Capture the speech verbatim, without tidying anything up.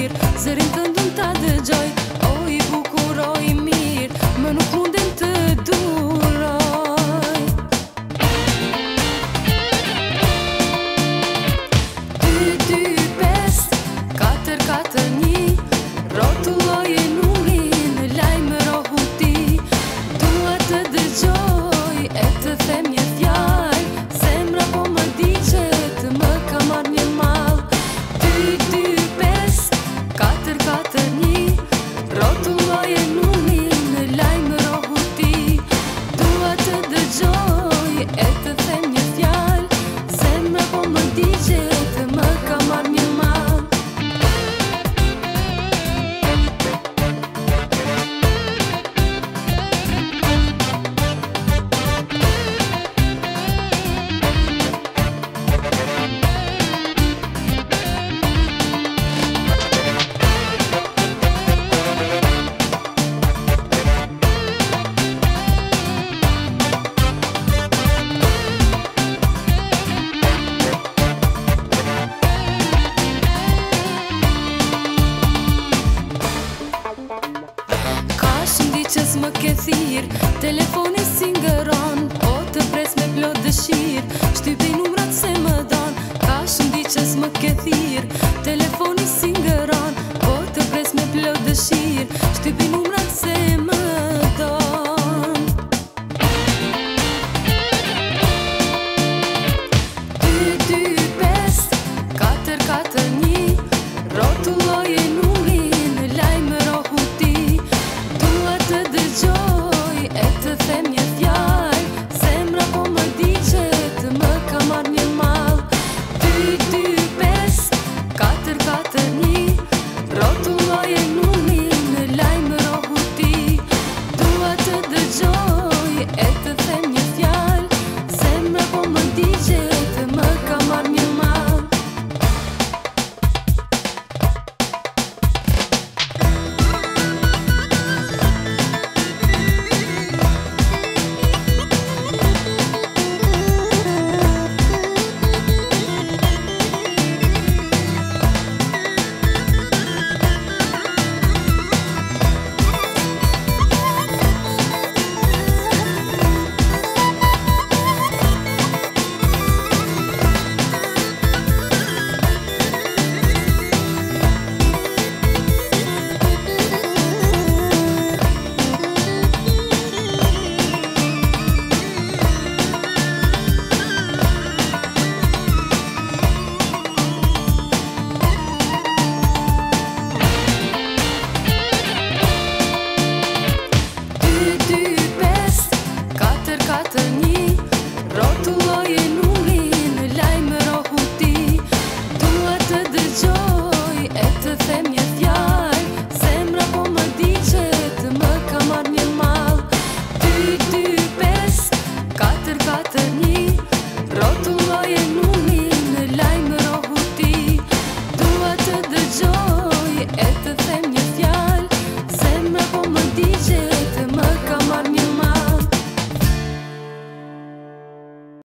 mirë, zërin tënd unë ta dëgjoj. O i bukur, o i mirë, më nuk mundem të duroj. Dy, dy, pes, katër, katër, një, rrotulloje nurin, lajmërohu ti. Dua të dëgjoj e të them një fjalë, zemra po më di që të më ka marrë një mall. Dy, dy, pes, katër, katër, një, rrotulloje nurin, lajmërohu ti. Dua të dëgjoj e të them një fjalë, zemra po më di që të më ka marrë një mall. Qës më ke thirë, telefoni si ngëron, o të pres me plot dëshirë, shtypi numrat se më don. Ka shumë di qës më ke thirë,